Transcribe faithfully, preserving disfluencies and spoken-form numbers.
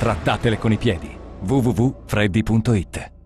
Trattatele con i piedi. w w w punto freddy punto it